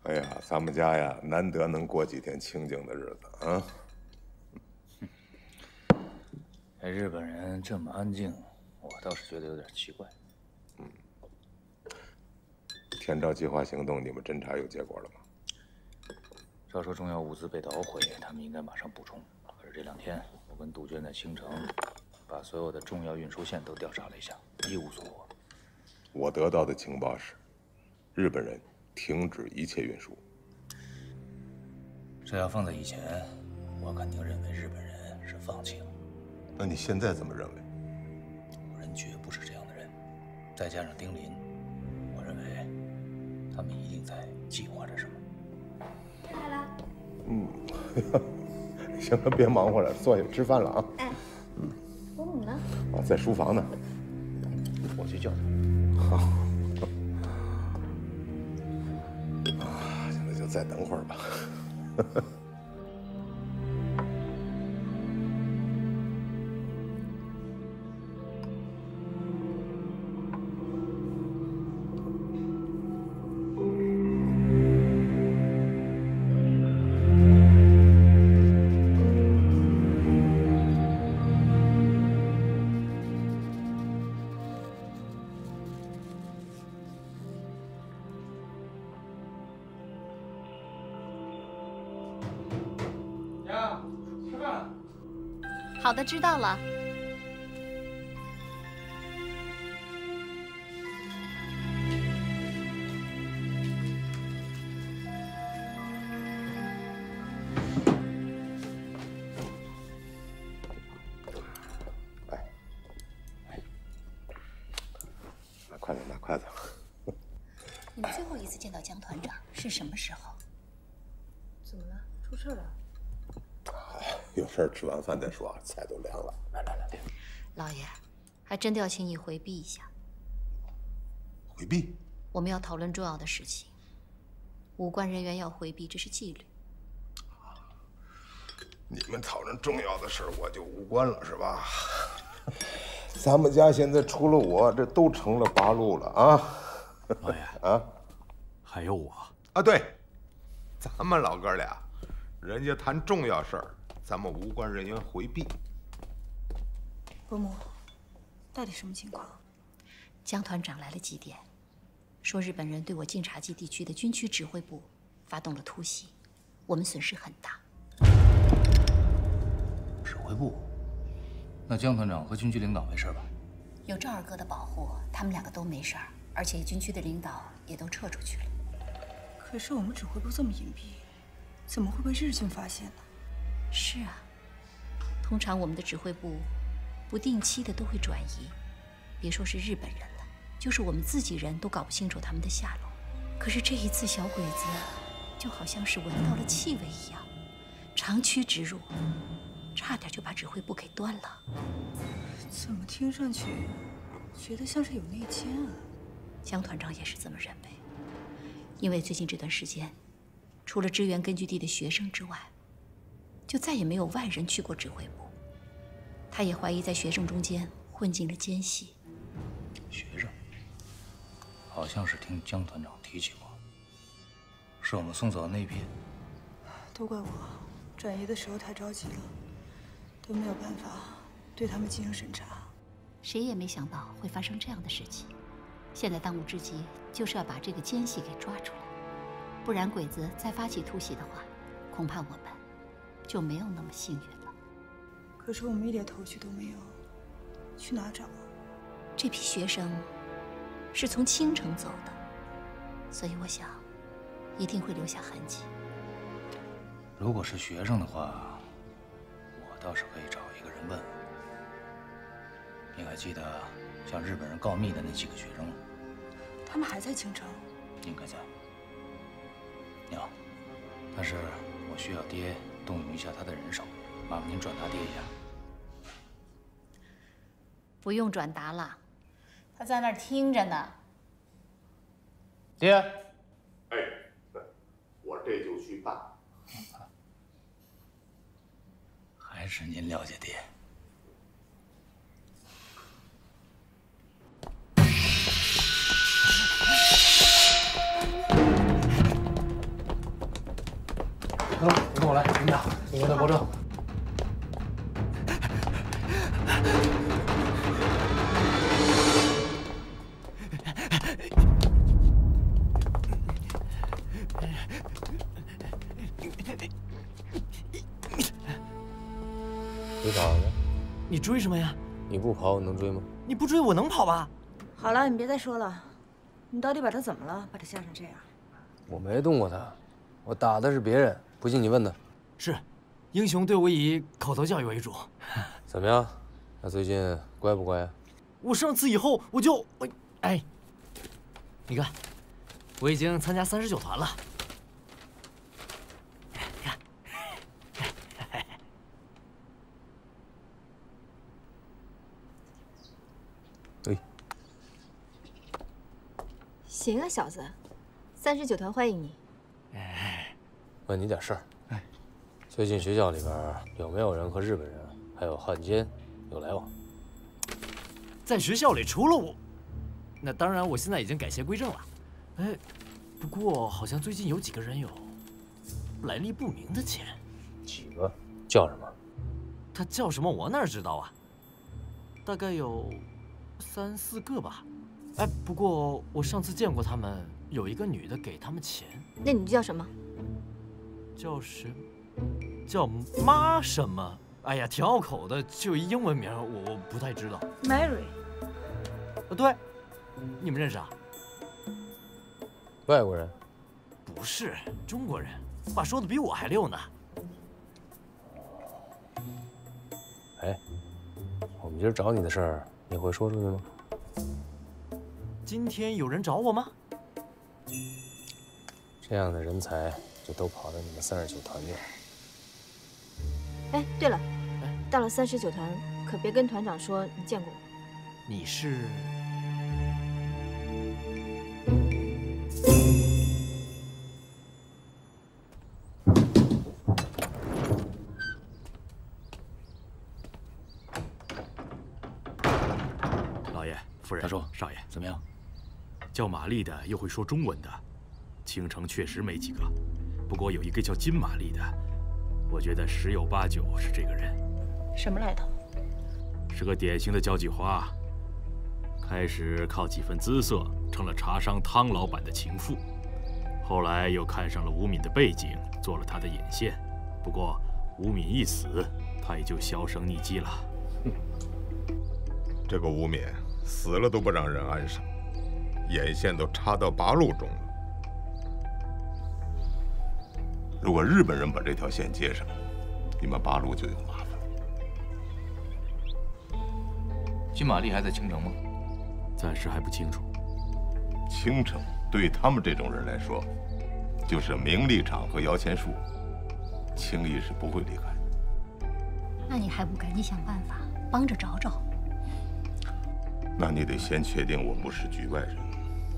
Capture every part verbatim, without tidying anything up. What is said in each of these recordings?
哎呀，咱们家呀，难得能过几天清静的日子啊。 这日本人这么安静，我倒是觉得有点奇怪。 嗯。天照计划行动，你们侦查有结果了吗？ 照说重要物资被捣毁，他们应该马上补充。可是这两天，我跟杜鹃在青城，把所有的重要运输线都调查了一下，一无所获。 我得到的情报是，日本人停止一切运输。 这要放在以前，我肯定认为日本人是放弃了。 那你现在怎么认为？ 人绝不是这样的人，再加上丁林，我认为他们一定在计划着什么。 来了。 嗯，行了，别忙活了，坐下吃饭了啊。 哎，嗯，伯母呢？ 啊，在书房呢。 我去叫他。 好。啊，现在就再等会儿吧。 好的，知道了。 来，拿筷子，拿筷子。 你们最后一次见到江团长是什么时候？ 怎么了？出事了？ 有事儿吃完饭再说啊，菜都凉了。来来来， 老爷，还真的要请你回避一下。 回避？ 我们要讨论重要的事情，武官人员要回避，这是纪律。 你们讨论重要的事儿，我就无关了，是吧？咱们家现在除了我，这都成了八路了啊！ 老爷啊， 还有我啊，对，咱们老哥俩，人家谈重要事儿。咱们无关人员回避。 伯母，到底什么情况？ 江团长来了几点，说日本人对我晋察冀地区的军区指挥部发动了突袭，我们损失很大。 指挥部？那江团长和军区领导没事吧？ 有赵二哥的保护，他们两个都没事儿，而且军区的领导也都撤出去了。 可是我们指挥部这么隐蔽，怎么会被日军发现呢？ 是啊，通常我们的指挥部不定期的都会转移，别说是日本人了，就是我们自己人都搞不清楚他们的下落。可是这一次小鬼子就好像是闻到了气味一样，长驱直入，差点就把指挥部给端了。 怎么听上去觉得像是有内奸啊？ 江团长也是这么认为，因为最近这段时间，除了支援根据地的学生之外，就再也没有外人去过指挥部。他也怀疑在学生中间混进了奸细。 学生，好像是听江团长提起过，是我们送走的那一批。 都怪我，转移的时候太着急了，都没有办法对他们进行审查。 谁也没想到会发生这样的事情。现在当务之急就是要把这个奸细给抓出来，不然鬼子再发起突袭的话，恐怕我们就没有那么幸运了。 可是我们一点头绪都没有，去哪找啊？ 这批学生是从青城走的，所以我想一定会留下痕迹。 如果是学生的话，我倒是可以找一个人问问。你还记得向日本人告密的那几个学生吗？ 他们还在青城？ 应该在。娘，但是我需要爹动用一下他的人手，麻烦您转达爹一下。 不用转达了，他在那儿听着呢。 爹。 哎，我这就去办。 还是您了解爹。 等等，你跟我来，你们俩，你跟他保证。 你跑呢？ 你追什么呀？ 你不跑，我能追吗？ 你不追我能跑吧？ 好了，你别再说了，你到底把他怎么了？把他吓成这样？ 我没动过他，我打的是别人，不信你问他。 是，英雄对我以口头教育为主。 怎么样？他最近乖不乖啊？ 我上次以后我就，哎，你看，我已经参加三十九团了。你看， 对。 行啊，小子，三十九团欢迎你。 问你点事儿。哎，最近学校里边有没有人和日本人还有汉奸有来往？ 在学校里除了我，那当然我现在已经改邪归正了。哎，不过好像最近有几个人有来历不明的钱。 几个？叫什么？ 他叫什么？我哪知道啊？大概有三四个吧。哎，不过我上次见过他们，有一个女的给他们钱。 那你叫什么？ 叫什？叫妈什么？哎呀，挺拗口的，就一英文名，我我不太知道。 Mary。 啊，对，你们认识啊？ 外国人？ 不是，中国人。话说的比我还溜呢。 哎，我们今儿找你的事儿，你会说出去吗？ 今天有人找我吗？ 这样的人才就都跑到你们三十九团去了。 哎，对了，到了三十九团，可别跟团长说你见过我。 你是？ 老爷、夫人、 大叔、 少爷， 怎么样？ 叫玛丽的又会说中文的，京城确实没几个。不过有一个叫金玛丽的，我觉得十有八九是这个人。 什么来头？ 是个典型的交际花。开始靠几分姿色成了茶商汤老板的情妇，后来又看上了吴敏的背景，做了他的眼线。不过吴敏一死，他也就销声匿迹了。 哼，这个吴敏死了都不让人安生，眼线都插到八路中了。如果日本人把这条线接上，你们八路就有麻烦。 金玛丽还在青城吗？ 暂时还不清楚。 青城对他们这种人来说，就是名利场和摇钱树，轻易是不会离开。 那你还不赶紧想办法帮着找找？ 那你得先确定我不是局外人。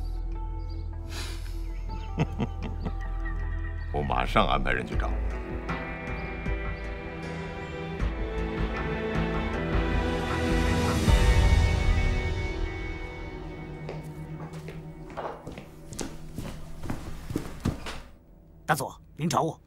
我马上安排人去找。 大佐，您找我。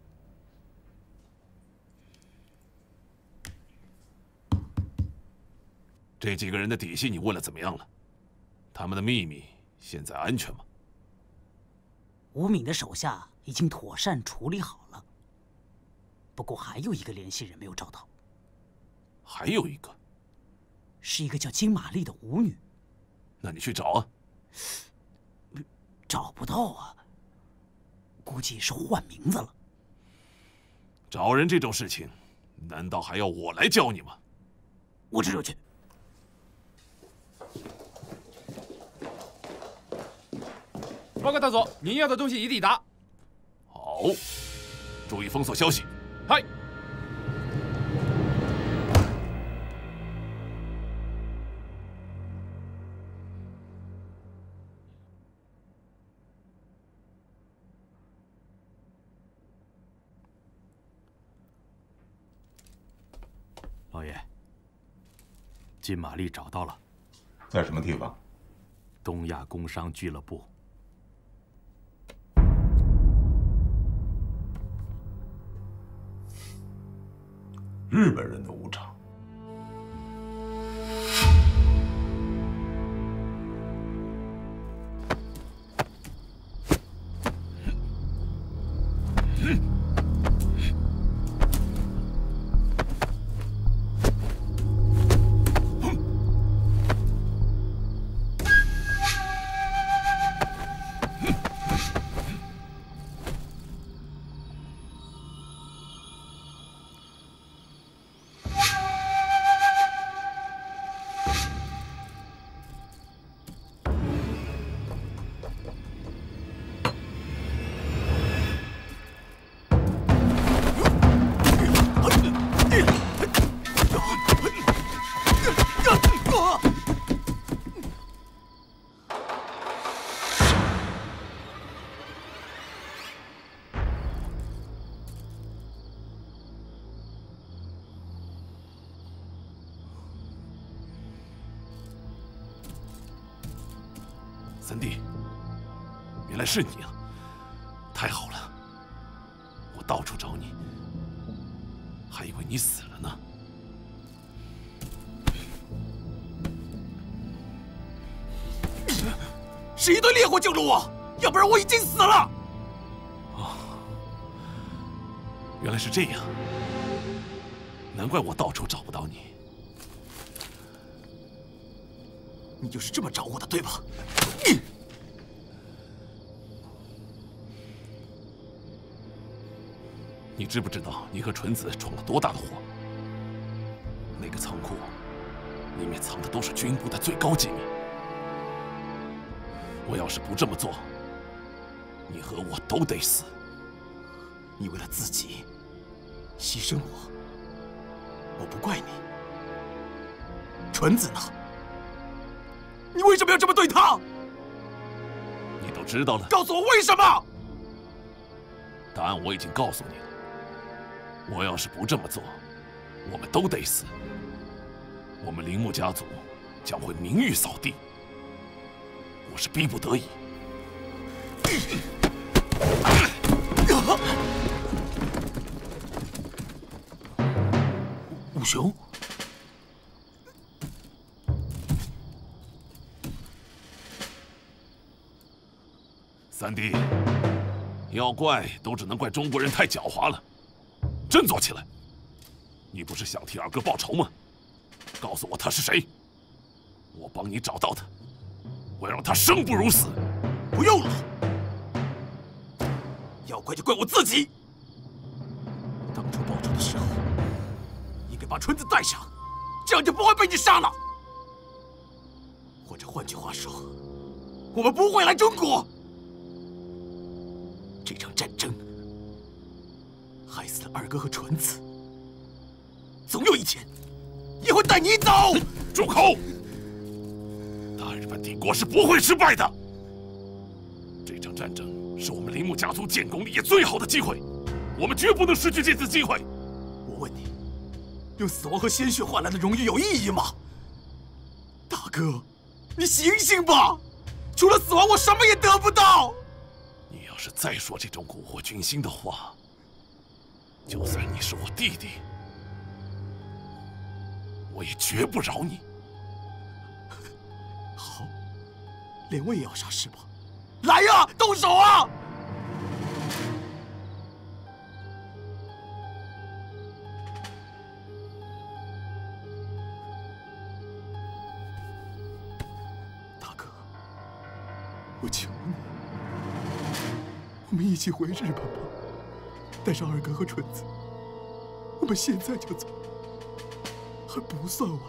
这几个人的底细你问了怎么样了？他们的秘密现在安全吗？ 吴敏的手下已经妥善处理好了，不过还有一个联系人没有找到。 还有一个， 是一个叫金玛丽的舞女。 那你去找啊。 找不到啊，估计是换名字了。 找人这种事情，难道还要我来教你吗？ 我这就去。 报告大佐，您要的东西已抵达。 好，注意封锁消息。 嗨。 老爷，金玛丽找到了， 在什么地方？ 东亚工商俱乐部。 日本人的武场。 三弟，原来是你啊！太好了，我到处找你，还以为你死了呢。 是一堆烈火救了我，要不然我已经死了。 哦，原来是这样，难怪我到处找不到你。 你就是这么找我的，对吧？ 你知不知道你和纯子闯了多大的祸？那个仓库里面藏的都是军部的最高机密。我要是不这么做，你和我都得死。 你为了自己牺牲我，我不怪你。纯子呢？你为什么要这么对她？ 你都知道了。 告诉我为什么？ 答案我已经告诉你了。 我要是不这么做，我们都得死。我们铃木家族将会名誉扫地。我是逼不得已。 五雄， 三弟，要怪都只能怪中国人太狡猾了。 振作起来！你不是想替二哥报仇吗？告诉我他是谁，我帮你找到他，我要让他生不如死。 不用了，要怪就怪我自己。当初报仇的时候，应该把纯子带上，这样就不会被你杀了。或者换句话说，我们不会来中国。这场战争。 害死了二哥和纯子，总有一天也会带你走。 住口！大日本帝国是不会失败的。这场战争是我们铃木家族建功立业最好的机会，我们绝不能失去这次机会。 我问你，用死亡和鲜血换来的荣誉有意义吗？大哥，你醒醒吧！除了死亡，我什么也得不到。 你要是再说这种蛊惑军心的话， 就算你是我弟弟，我也绝不饶你。 好，连我也要杀是吧？来呀，动手啊！大哥，我求你，我们一起回日本吧。 带上二哥和纯子，我们现在就走，还不算晚。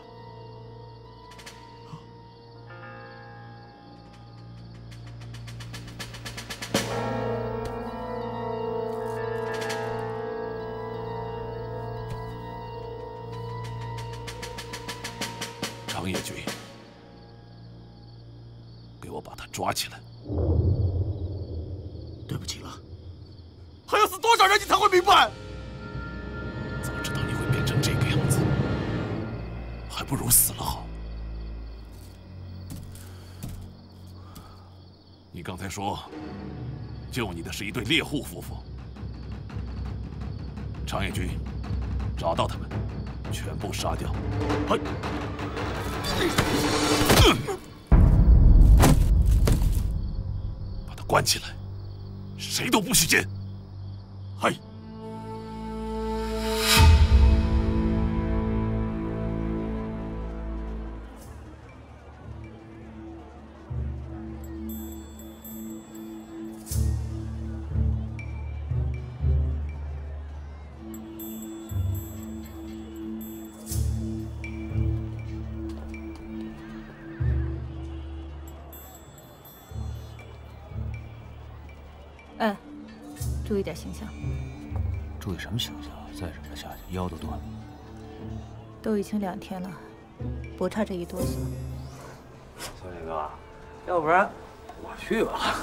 长野君，给我把他抓起来。 对不起了。 还要死多少人你才会明白？ 早知道你会变成这个样子，还不如死了好。你刚才说，救你的是一对猎户夫妇。长野君， 找到他们，全部杀掉。嘿，把他关起来，谁都不许见。嘿。 哎，注意点形象。 注意什么形象？再这么下去，腰都断了。 都已经两天了，不差这一哆嗦。 小李哥，要不然我去吧。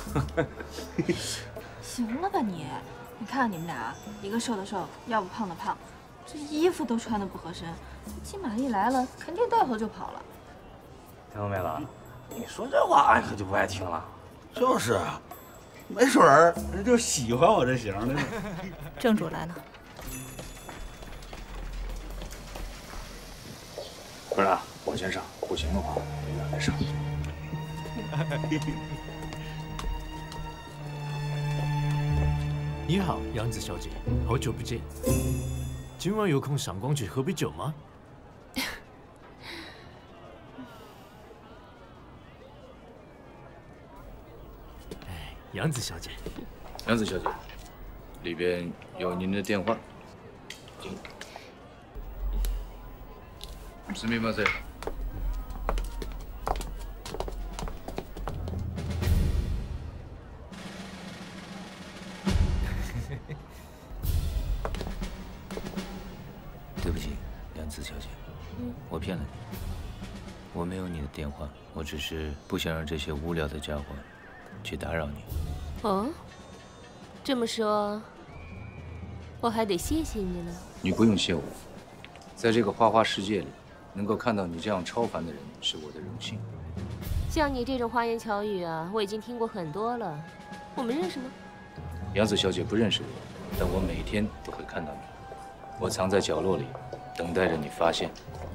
行了吧你？你看看你们俩，一个瘦的瘦，要不胖的胖，这衣服都穿的不合身。金玛丽来了，肯定带头就跑了。 听到没了？你说这话，俺可就不爱听了。 就是。 没准儿人就喜欢我这型的呢。 正主来了。 不是，我先上，不行的话，你俩再上。 你好，杨子小姐，好久不见。今晚有空赏光去喝杯酒吗？杨子小姐， 杨子小姐，里边有您的电话。请。すみません。对不起，杨子小姐， 嗯， 我骗了你，我没有你的电话，我只是不想让这些无聊的家伙去打扰你。 哦，这么说，我还得谢谢你呢。 你不用谢我，在这个花花世界里，能够看到你这样超凡的人是我的荣幸。 像你这种花言巧语啊，我已经听过很多了。我们认识吗？ 杨子小姐不认识我，但我每天都会看到你。我藏在角落里，等待着你发现。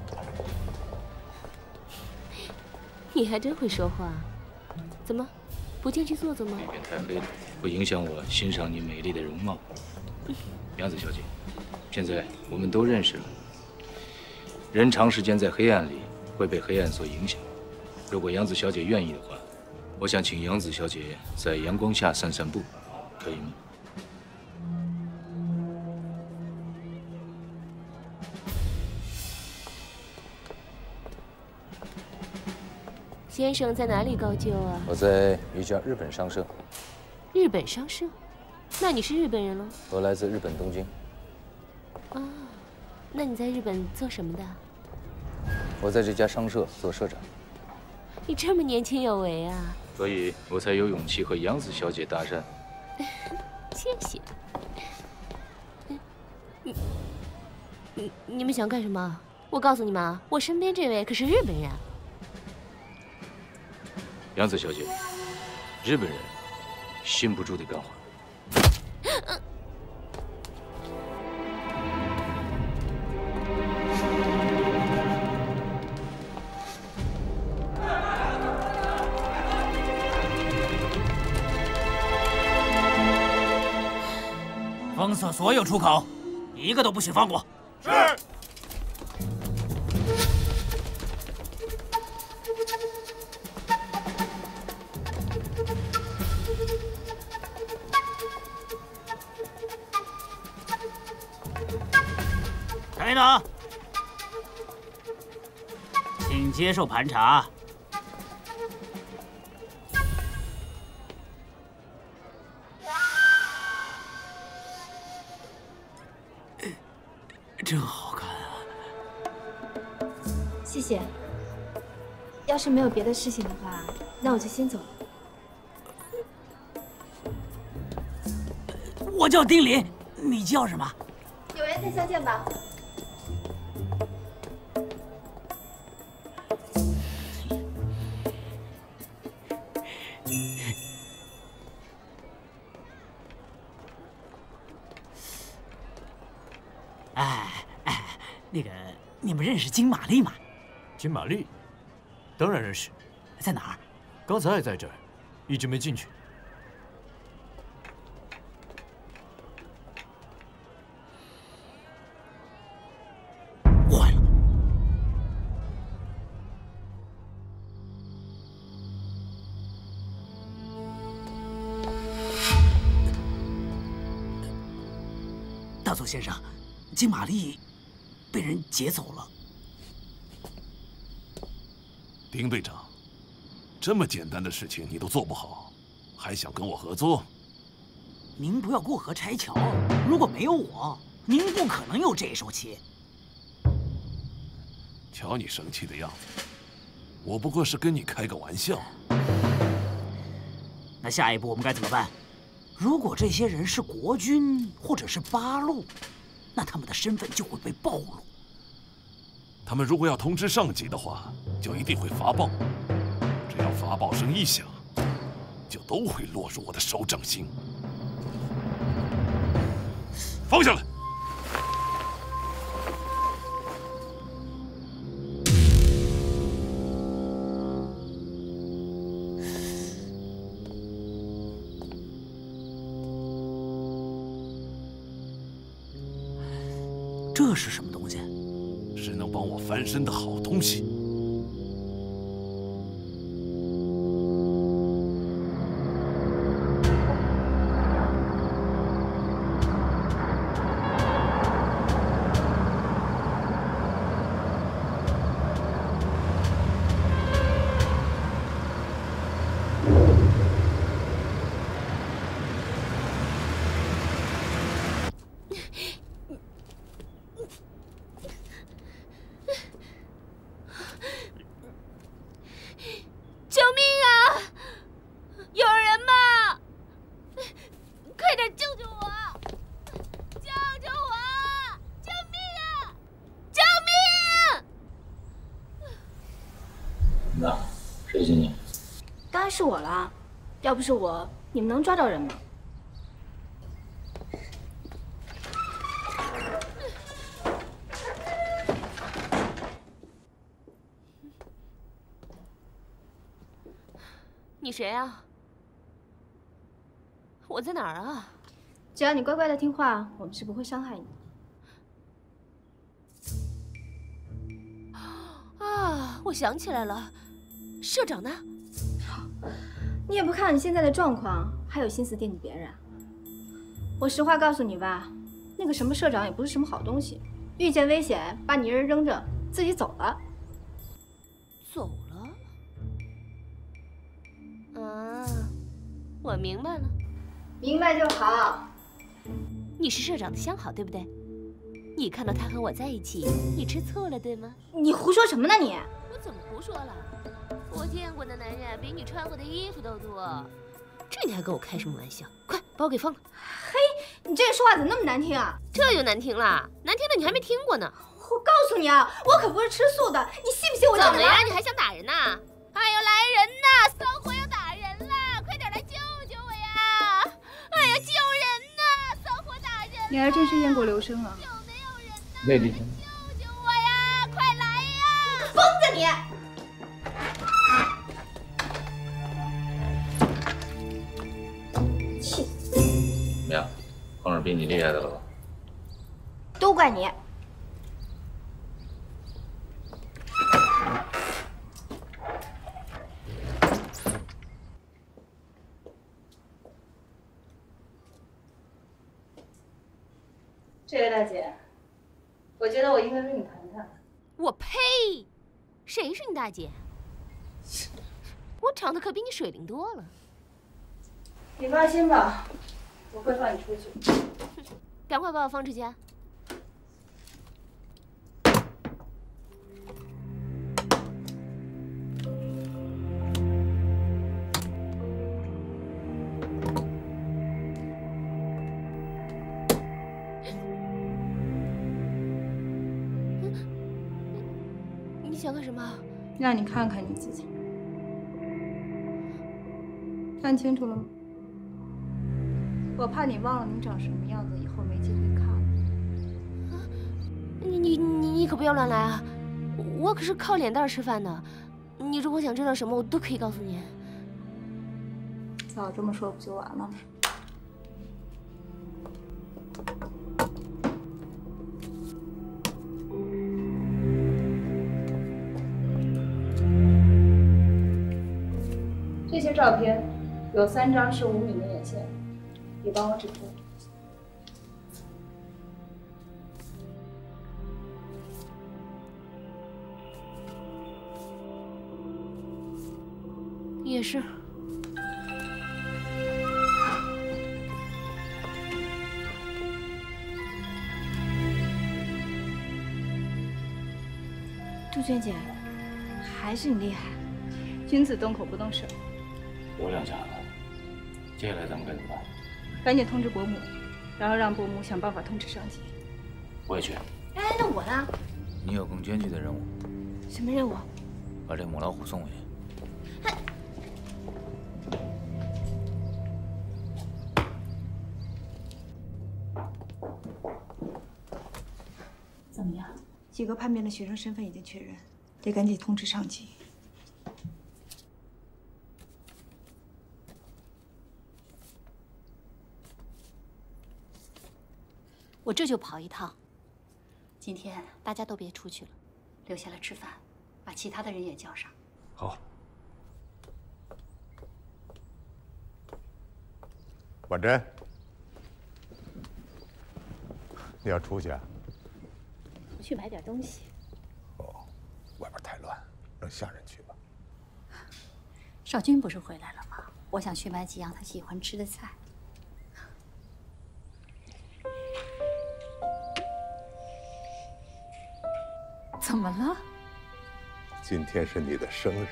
你还真会说话。怎么？ 不进去坐坐吗？ 那边太黑了，会影响我欣赏你美丽的容貌。杨子小姐，现在我们都认识了。人长时间在黑暗里会被黑暗所影响。如果杨子小姐愿意的话，我想请杨子小姐在阳光下散散步，可以吗？ 先生在哪里高就啊？ 我在一家日本商社。 日本商社？那你是日本人了？ 我来自日本东京。 啊，那你在日本做什么的？ 我在这家商社做社长。 你这么年轻有为啊！ 所以我才有勇气和杨子小姐搭讪。 谢谢。你你你们想干什么？我告诉你们啊，我身边这位可是日本人。 杨子小姐，日本人禁不住的干活。 封锁所有出口，一个都不许放过。是。 台长，请接受盘查。真好看啊！ 谢谢。要是没有别的事情的话，那我就先走了。 我叫丁林，你叫什么？ 有缘再相见吧。 哎哎， 那个，你们认识金玛丽吗？ 金玛丽，当然认识。 在哪儿？ 刚才还在这儿，一直没进去。 坏了！大佐先生，金玛丽被人劫走了。 丁队长，这么简单的事情你都做不好，还想跟我合作？ 您不要过河拆桥，如果没有我，您不可能有这一手棋。 瞧你生气的样子，我不过是跟你开个玩笑。 那下一步我们该怎么办？如果这些人是国军或者是八路，那他们的身份就会被暴露。 他们如果要通知上级的话，就一定会发报。只要发报声一响，就都会落入我的手掌心。放下来！ 这是什么东西？ 是能帮我翻身的好东西。 谁信你？ 当然是我啦！要不是我，你们能抓着人吗？ 你谁啊？我在哪儿啊？ 只要你乖乖的听话，我们是不会伤害你的。啊，我想起来了。社长呢？ 你也不看你现在的状况，还有心思惦记别人啊？我实话告诉你吧，那个什么社长也不是什么好东西，遇见危险把你一人扔着，自己走了。 走了？啊，我明白了。 明白就好。 你是社长的相好，对不对？你看到他和我在一起，你吃醋了，对吗？ 你胡说什么呢你？ 我怎么胡说了？我见过的男人比你穿过的衣服都多，这你还跟我开什么玩笑？快把我给放了！ 嘿，你这人说话怎么那么难听啊？ 这就难听了，难听的你还没听过呢。 我告诉你啊，我可不是吃素的，你信不信我？ 怎么呀？你还想打人呐？哎呦，来人呐！骚货要打人了，快点来救救我呀！哎呀，救人呐！骚货打人！ 你还真是雁过留声啊！ 有没有人呐？ 内地。 救救我呀！快来呀！ 疯子你！气死！ 怎么样，碰上比你厉害的了吧？ 都怪你！这位大姐，我觉得我应该跟你谈谈。 我呸！谁是你大姐？我长得可比你水灵多了。 你放心吧，我会放你出去。 赶快把我放出去啊！你想干什么？ 让你看看你自己。看清楚了吗？我怕你忘了你长什么样子，以后没机会看了。 你你你你可不要乱来啊！我可是靠脸蛋吃饭的，你如果想知道什么，我都可以告诉你。 早这么说不就完了吗？这些照片有三张是吴敏的眼线，你帮我指出。 也是。 杜鹃姐，还是你厉害，君子动口不动手。 我两下子，接下来咱们该怎么办？ 赶紧通知伯母，然后让伯母想办法通知上级。 我也去。 哎，那我呢？ 你有更艰巨的任务。 什么任务？ 把这母老虎送回去。 怎么样？几个叛变的学生身份已经确认，得赶紧通知上级。 我这就跑一趟。今天大家都别出去了，留下来吃饭，把其他的人也叫上。 好。 婉珍，你要出去啊？ 去买点东西。 哦，外边太乱，让下人去吧。 少君不是回来了吗？我想去买几样他喜欢吃的菜。怎么了？ 今天是你的生日，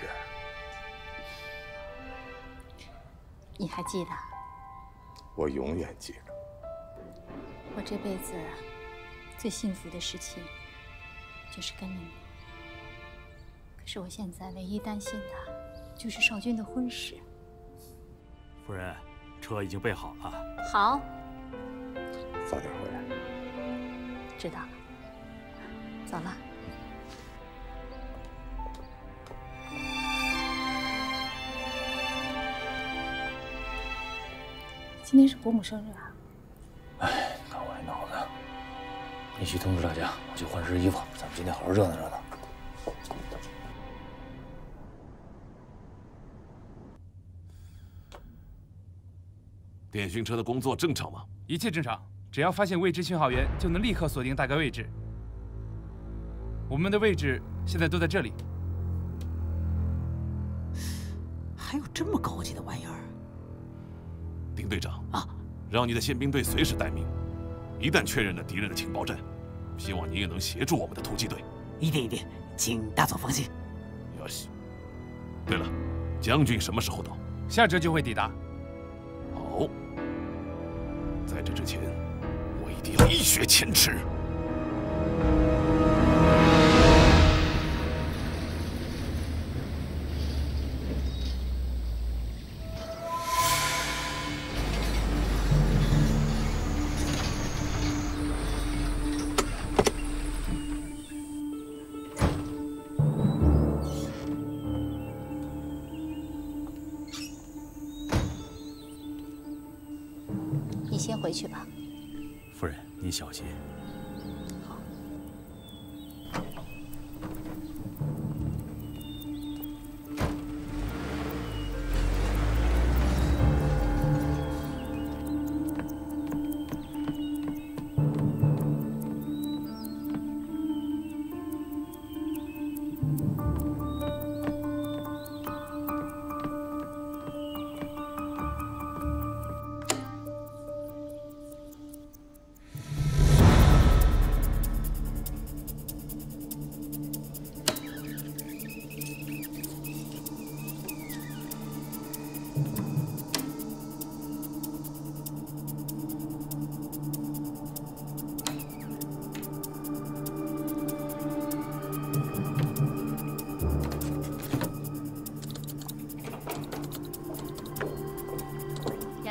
你还记得？ 我永远记着。 我这辈子最幸福的事情。 就是跟了你，可是我现在唯一担心的，就是少君的婚事。 夫人，车已经备好了。 好， 早点回来。 知道了，走了。 今天是伯母生日啊！ 哎，看我这脑子。 你去通知大家，我去换身衣服，咱们今天好好热闹热闹。 电讯车的工作正常吗？ 一切正常，只要发现未知信号源，就能立刻锁定大概位置。我们的位置现在都在这里。 还有这么高级的玩意儿？ 丁队长啊， 让你的宪兵队随时待命，一旦确认了敌人的情报站。 希望你也能协助我们的突击队。 一定一定，请大佐放心。 哟西。对了，将军什么时候到？ 下周就会抵达。 好，在这之前，我一定要一雪前耻。 先回去吧， 夫人，您小心。 好。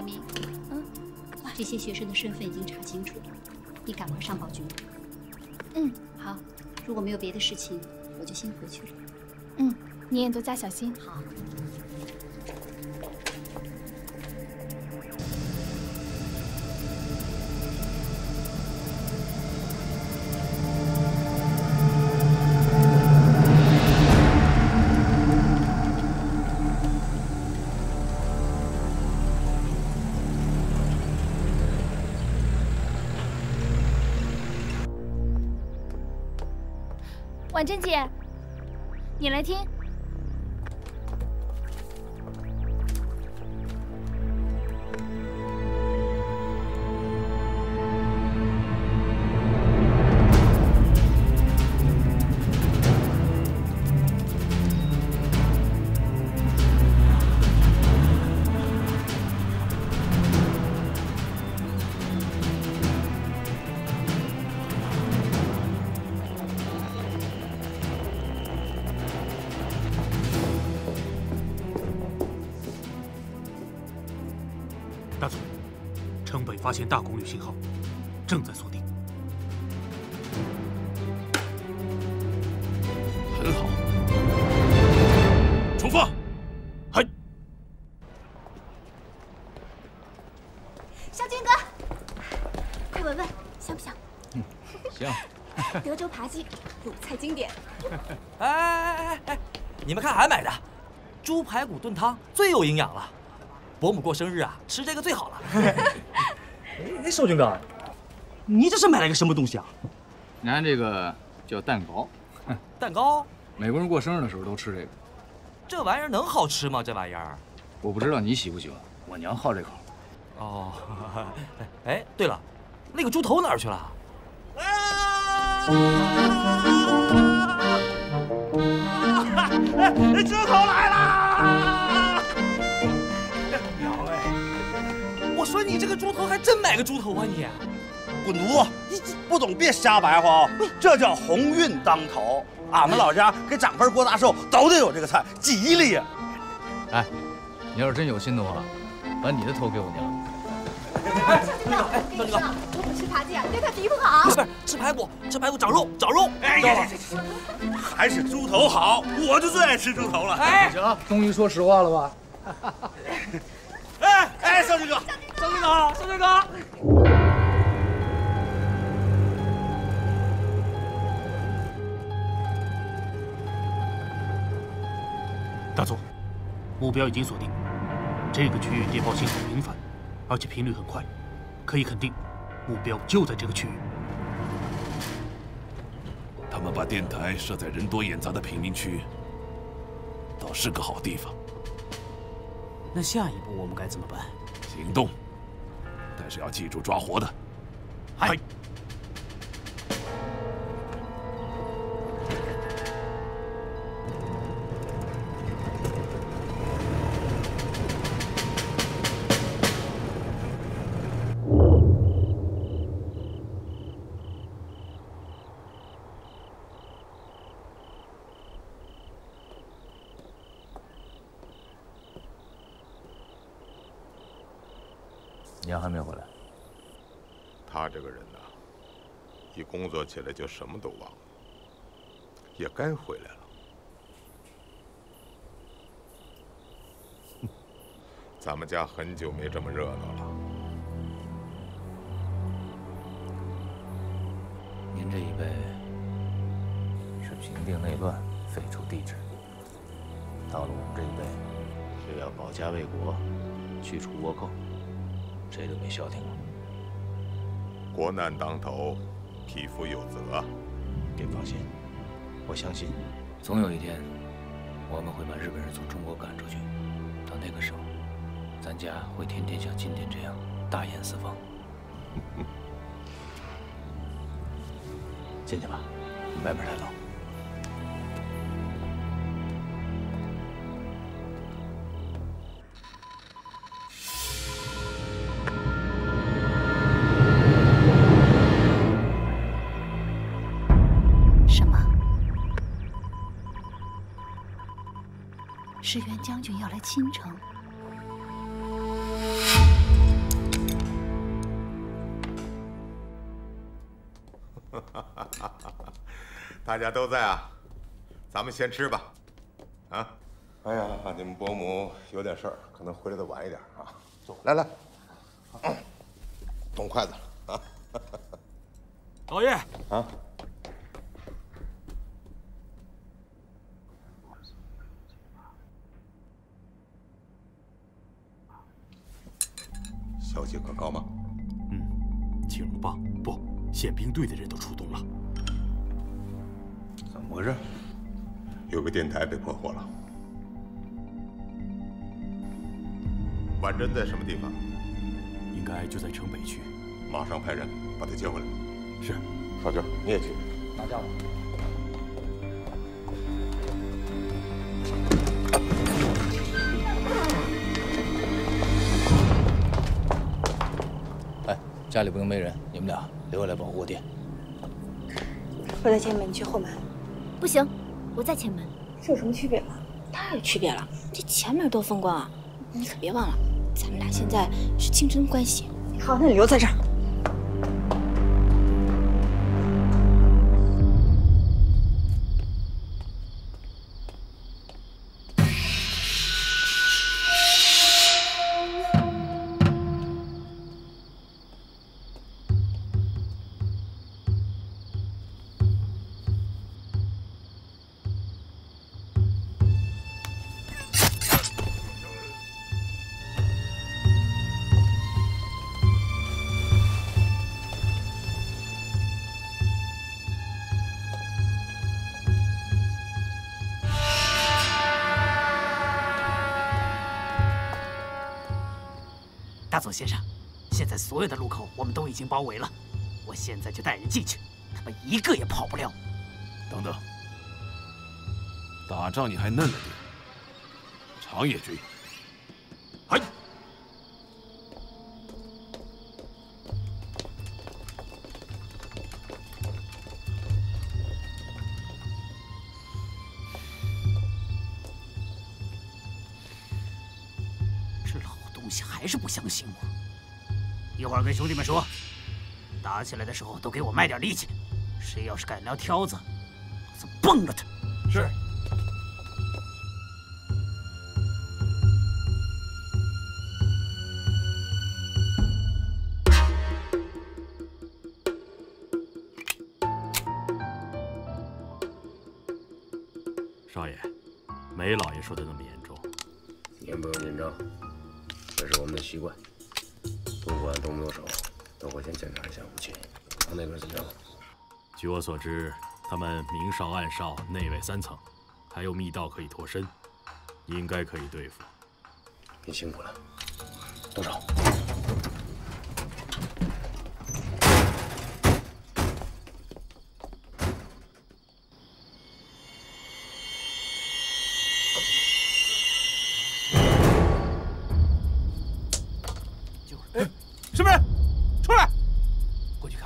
这些学生的身份已经查清楚了，你赶快上报局。 嗯， 好。如果没有别的事情，我就先回去了。 嗯，你也多加小心。 好。 婉珍姐，你来听。 大总，城北发现大功率信号，正在锁定。 很好，出发！嗨， 少军哥，快闻闻，香不香？ 嗯，香。 德州扒鸡，鲁菜经典。 哎哎哎哎，你们看俺买的猪排骨炖汤，最有营养了。伯母过生日啊，吃这个最好了。 哎，少军哥，你这是买了个什么东西啊？ 俺这个叫蛋糕。 蛋糕？ 美国人过生日的时候都吃这个。 这玩意儿能好吃吗？这玩意儿？ 我不知道你喜不喜欢，我娘好这口。 哦，哎，对了，那个猪头哪儿去了？ 猪头来啦！ 我说你这个猪头还真买个猪头啊你！ 滚犊子！不懂别瞎白话啊！这叫鸿运当头。俺们老家给长辈过大寿都得有这个菜，吉利呀！ 哎，你要是真有心的话，把你的头给我娘。 哎，少军哥，我不吃扒鸡啊，对他皮肤好。 不是，吃排骨，吃排骨长肉，长肉。 哎呀，还是猪头好，我就最爱吃猪头了。 哎，行，终于说实话了吧？ 哎哎，少军哥， 少军哥，少军哥。 大总，目标已经锁定，这个区域电报信号频繁，而且频率很快，可以肯定，目标就在这个区域。 他们把电台设在人多眼杂的贫民区，倒是个好地方。 那下一步我们该怎么办？ 行动，但是要记住抓活的。 嗨。 娘还没回来。 他这个人呐，一工作起来就什么都忘了，也该回来了。咱们家很久没这么热闹了。 您这一辈是平定内乱，废除帝制；到了我们这一辈，是要保家卫国，去除倭寇。谁都没消停过。 国难当头，匹夫有责。 您放心，我相信，总有一天，我们会把日本人从中国赶出去。到那个时候，咱家会天天像今天这样大雁四方。进去吧，外边太冷。 是袁将军要来倾城。 大家都在啊，咱们先吃吧。啊，哎呀，你们伯母有点事儿，可能回来的晚一点啊。走，来来，嗯、动筷子了啊。 老爷啊。 消息可靠吗？ 嗯，青龙帮不，宪兵队的人都出动了。 怎么回事？有个电台被破获了。婉珍在什么地方？ 应该就在城北区。 马上派人把他接回来。 是。 少军，你也去。 拿家伙。 家里不能没人，你们俩留下来保护我爹。 我在前门，你去后门。 不行，我在前门。 这有什么区别吗？ 当然有区别了，这前门多风光啊！你可别忘了，咱们俩现在是竞争关系。 好，那你留在这儿。 大佐先生，现在所有的路口我们都已经包围了，我现在就带人进去，他们一个也跑不了。 等等，打仗你还嫩了点，长野君，嗨！ 这老东西还是不相信我。一会儿跟兄弟们说，打起来的时候都给我卖点力气。谁要是敢撩挑子，老子崩了他！ 是。 少爷，没老爷说的那么严重。 您不用紧张，这是我们的习惯。不管动没有手，都会先检查一下武器。他那边怎么样？ 据我所知，他们明哨、暗哨、内外三层，还有密道可以脱身，应该可以对付。 你辛苦了，动手。 什么人？出来！ 过去看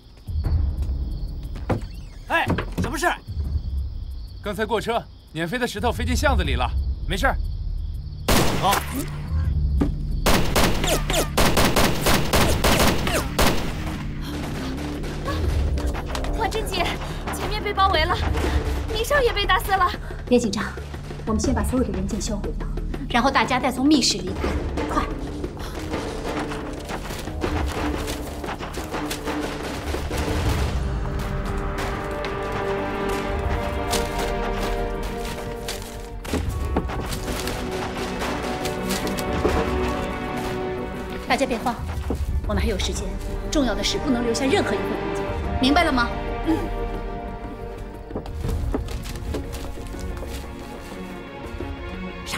看。哎，什么事？ 刚才过车，碾飞的石头飞进巷子里了，没事。 好。 婉珍姐，前面被包围了，明少也被打死了。 别紧张，我们先把所有的文件销毁掉，然后大家再从密室离开，快！ 大家别慌，我们还有时间。重要的是不能留下任何一份文件，明白了吗？嗯。上。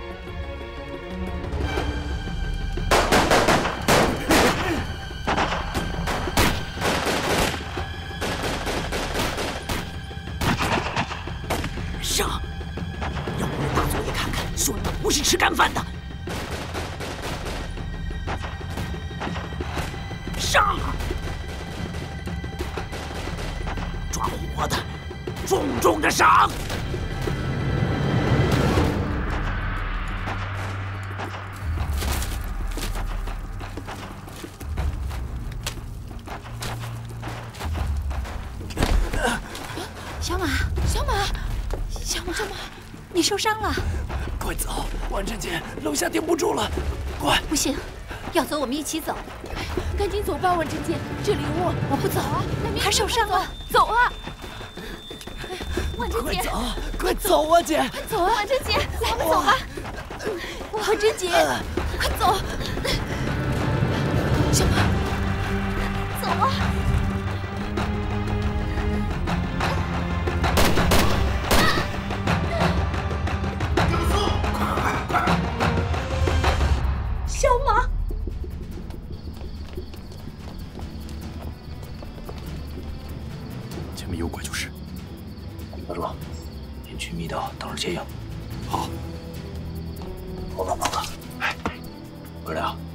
上！要不让大佐爷看看，说你们不是吃干饭的。 上！抓活的，重重的赏！ 小马，小马，小马，小马，你受伤了， 快走！万贞姐，楼下顶不住了，快！ 不行，要走我们一起走。 赶紧走吧，万贞姐，这里有我， 我不走，他受伤了， 走啊！万贞姐， 快走，快走啊，姐！ 快走啊，万贞姐，我们走吧。万贞姐，快走！小马，走啊！ 小马， 前面有拐就是。 大柱，先去密道等着接应。 好。 后边报告。哎，哥俩，